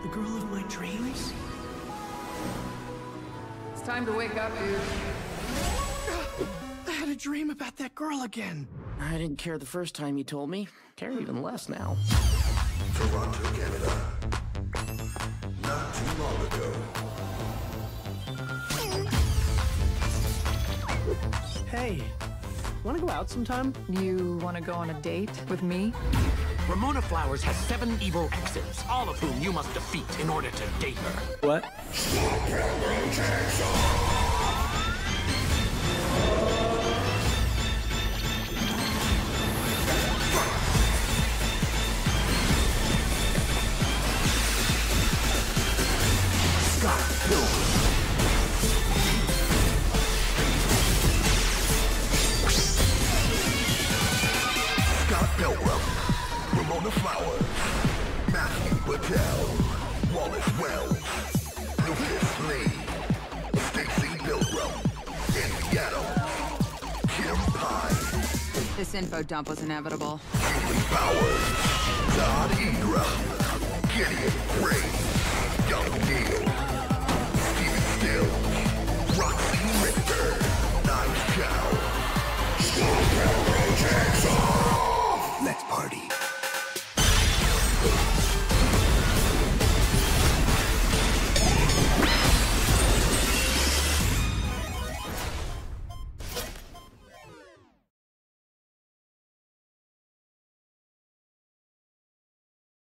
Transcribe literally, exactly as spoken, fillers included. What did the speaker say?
girl of my dreams? It's time to wake up, dude. I had a dream about that girl again. I didn't care the first time you told me. Care even less now. Toronto, Canada. Not too long ago. Hey, wanna go out sometime? You want to go on a date with me? Ramona Flowers has seven evil exes, all of whom you must defeat in order to date her. What? Scott Pilgrim. Scott Pilgrim. Ramona Flowers. Matthew Patel. Wallace Wells. Lucas Lee. Stacy Pilgrim. Indiana. Kim Pine. This info dump was inevitable. Julie Powers. Todd Ingram. Gideon Gray. Young Neil.